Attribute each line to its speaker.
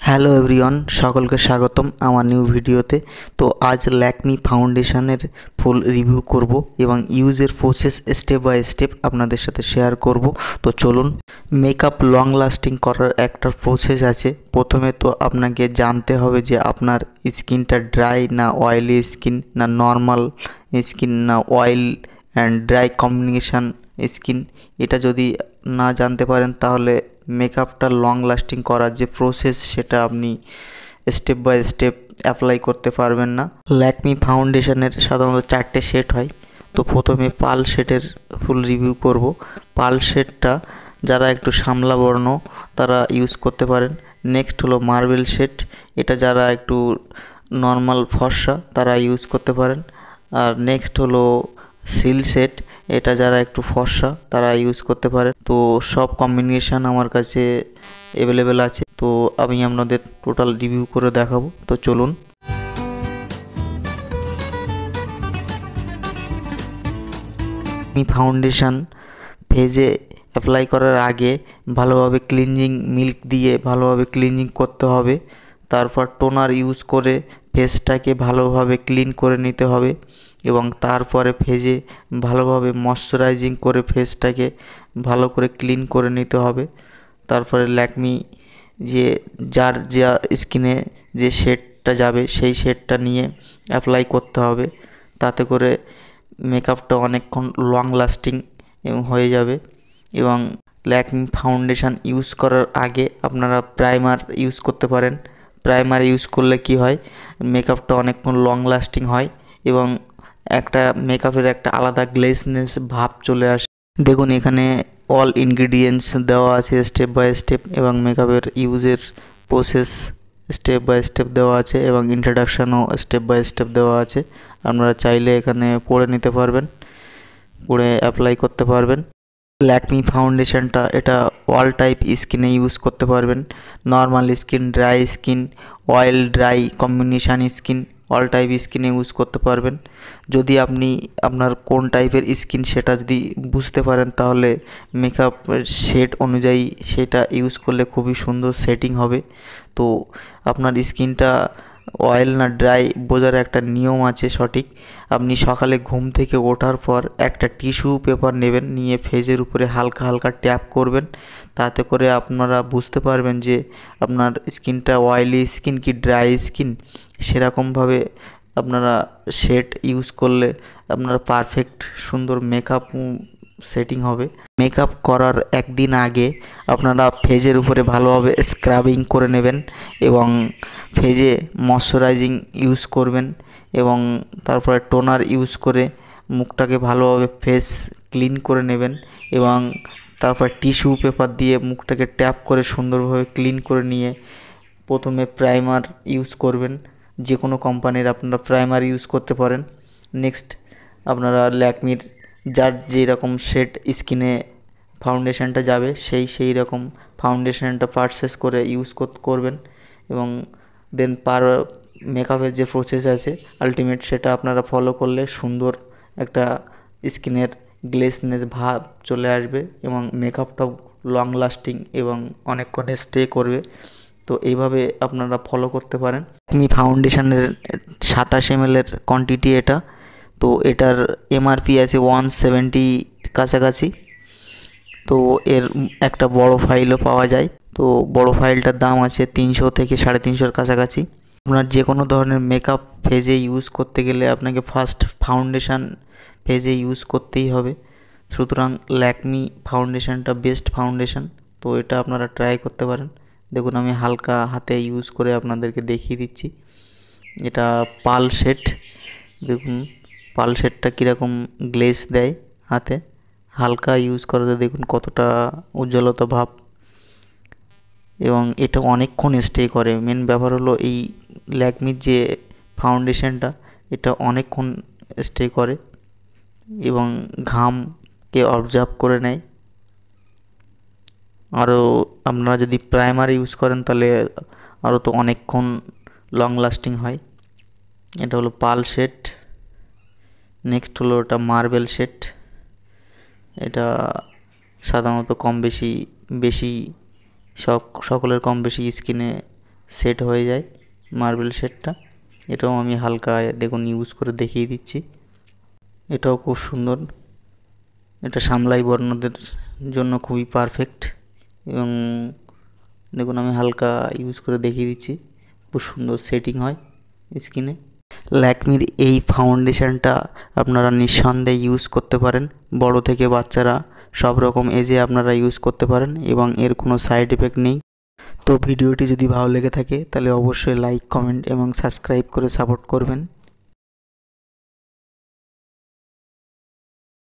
Speaker 1: Hello everyone, সকলকে স্বাগতম আমার নিউ ভিডিওতে। তো আজ ল্যাকমি ফাউন্ডেশনের ফুল রিভিউ করব এবং ইউজের প্রসেস স্টেপ বাই স্টেপ আপনাদের সাথে শেয়ার করব। তো চলুন। মেকআপ লং লাস্টিং করার একটা প্রসেস আছে। প্রথমে তো আপনাকে জানতে হবে যে আপনার স্কিনটা ড্রাই না অয়েলি স্কিন, না নর্মাল স্কিন, না oil and dry combination skin. এটা যদি না জানতে পারেন তাহলে মেকআপটা লং লাস্টিং করার যে প্রসেস সেটা আপনি স্টেপ বাই স্টেপ অ্যাপ্লাই করতে পারবেন না। ল্যাকমি ফাউন্ডেশনের সাধারণত 4টে শেড হয়। তো প্রথমে পাল শেডের ফুল রিভিউ করব। পাল শেডটা যারা একটু শ্যামলা বর্ণ তারা ইউজ করতে পারেন। নেক্সট হলো মার্বেল শেড, এটা যারা একটু নর্মাল ফর্সা তারা ইউজ করতে পারেন। আর নেক্সট হলো সিল শেড, এটা যারা একটু ফর্সা তারা ইউজ করতে পারে। তো সব কম্বিনেশান আমার কাছে অ্যাভেলেবেল আছে, তো আমি আপনাদের টোটাল রিভিউ করে দেখাবো। তো চলুন। আমি ফাউন্ডেশান ফেজে অ্যাপ্লাই করার আগে ভালোভাবে ক্লিনজিং মিল্ক দিয়ে ভালোভাবে ক্লিনজিং করতে হবে। তারপর টোনার ইউজ করে ফেসটাকে ভালোভাবে ক্লিন করে নিতে হবে এবং তারপরে ফেজে ভালোভাবে ময়শ্চারাইজিং করে ফেসটাকে ভালো করে ক্লিন করে নিতে হবে। তারপরে ল্যাকমি যার যা স্কিনে যে শেডটা যাবে সেই শেডটা নিয়ে অ্যাপ্লাই করতে হবে। তাতে করে মেকআপটা অনেকক্ষণ লং লাস্টিং হয়ে যাবে। এবং ল্যাকমি ফাউন্ডেশান ইউজ করার আগে আপনারা প্রাইমার ইউজ করতে পারেন। প্রাইমার ইউজ করলে কি হয়, মেকআপটা অনেকক্ষণ লং লাস্টিং হয় এবং একটা মেকআপের একটা আলাদা গ্লেসনেস ভাব চলে আসে। দেখুন এখানে অল ইনগ্রিডিয়েন্টস দেওয়া আছে স্টেপ বাই স্টেপ এবং মেকআপের ইউজের প্রসেস স্টেপ বাই স্টেপ দেওয়া আছে এবং ইন্ট্রোডাকশানও স্টেপ বাই স্টেপ দেওয়া আছে। আপনারা চাইলে এখানে পড়ে নিতে পারবেন, পড়ে অ্যাপ্লাই করতে পারবেন। ল্যাকমি ফাউন্ডেশনটা এটা অল টাইপ স্কিনে ইউজ করতে পারবেন। Normal skin, dry skin, oil dry combination skin, all type স্কিনে ইউজ করতে পারবেন। যদি আপনি আপনার কোন টাইপের স্কিন সেটা যদি বুঝতে পারেন তাহলে মেকআপের শেড অনুযায়ী সেটা ইউজ করলে খুবই সুন্দর সেটিং হবে। তো আপনার স্কিনটা অয়েল না ড্রাই বোঝার একটা নিয়ম আছে সঠিক। আপনি সকালে ঘুম থেকে ওঠার পর একটা টিস্যু পেপার নেবেন, নিয়ে ফেজের উপরে হালকা হালকা ট্যাপ করবেন। তাতে করে আপনারা বুঝতে পারবেন যে আপনার স্কিনটা অয়েলি স্কিন কি ড্রাই স্কিন। সেরকমভাবে আপনারা শেড ইউজ করলে আপনারা পারফেক্ট সুন্দর মেকআপ সেটিং হবে। মেকআপ করার একদিন আগে আপনারা ফেজের উপরে ভালোভাবে স্ক্রাবিং করে নেবেন এবং ফেজে ময়শ্চারাইজিং ইউজ করবেন এবং তারপরে টোনার ইউজ করে মুখটাকে ভালোভাবে ফেস ক্লিন করে নেবেন এবং তারপর টিস্যু পেপার দিয়ে মুখটাকে ট্যাপ করে সুন্দরভাবে ক্লিন করে নিয়ে প্রথমে প্রাইমার ইউজ করবেন। যে কোনো কোম্পানির আপনারা প্রাইমার ইউজ করতে পারেন। নেক্সট আপনারা ল্যাকমির যার যেরকম শেড স্কিনে ফাউন্ডেশনটা যাবে সেই রকম ফাউন্ডেশনটা পারচেস করে ইউজ করবেন এবং দেন মেকআপের যে প্রসেস আছে আলটিমেট সেটা আপনারা ফলো করলে সুন্দর একটা স্কিনের গ্লেসনেস ভাব চলে আসবে এবং মেকআপটাও লং লাস্টিং এবং অনেকক্ষণ স্টে করবে। তো এইভাবে আপনারা ফলো করতে পারেন। ল্যাকমি ফাউন্ডেশনের 27 ml কোয়ান্টিটি এটা। তো এটার এমআরপি আছে 170 কাছাকাছি। তো এর একটা বড় ফাইলও পাওয়া যায়। তো বড় ফাইলটার দাম আছে 300 থেকে 350 কাছাকাছি। আপনার যে কোনো ধরনের মেকআপ ফেজে ইউজ করতে গেলে আপনাকে ফার্স্ট ফাউন্ডেশান ফেজে ইউজ করতেই হবে। সুতরাং ল্যাকমি ফাউন্ডেশানটা বেস্ট ফাউন্ডেশান। তো এটা আপনারা ট্রাই করতে পারেন। দেখুন আমি হালকা হাতে ইউজ করে আপনাদেরকে দেখিয়ে দিচ্ছি। এটা পাল শেড, দেখুন পাল শেডটা কীরকম গ্লেজ দেয় হাতে, হালকা ইউজ করাতে দেখুন কতটা উজ্জ্বলতা ভাব এবং এটা অনেকক্ষণ স্টে করে। মেন ব্যাপার হলো এই ল্যাকমির যে ফাউন্ডেশনটা এটা অনেকক্ষণ স্টে করে এবং ঘামকে অবজার্ভ করে নেয়। আরও আপনারা যদি প্রাইমার ইউজ করেন তাহলে আরও তো অনেকক্ষণ লং লাস্টিং হয়। এটা হলো পাল শেড। নেক্সট হলো এটা মার্বেল শেড। এটা সাধারণত কম বেশি সকলের কম বেশি স্কিনে সেট হয়ে যায় মার্বেল শেডটা। এটাও আমি হালকা দেখুন ইউজ করে দেখিয়ে দিচ্ছি। এটাও খুব সুন্দর, এটা সামলাই বর্ণদের জন্য খুবই পারফেক্ট। এবং দেখুন আমি হালকা ইউজ করে দেখিয়ে দিচ্ছি, খুব সুন্দর সেটিং হয় স্কিনে। ল্যাকমির এই ফাউন্ডেশনটা আপনারা নিঃসন্দেহে ইউজ করতে পারেন, বড় থেকে বাচ্চারা সব রকম এজে আপনারা ইউজ করতে পারেন এবং এর কোনো সাইড এফেক্ট নেই। তো ভিডিওটি যদি ভালো লেগে থাকে তাহলে অবশ্যই লাইক, কমেন্ট এবং সাবস্ক্রাইব করে সাপোর্ট করবেন।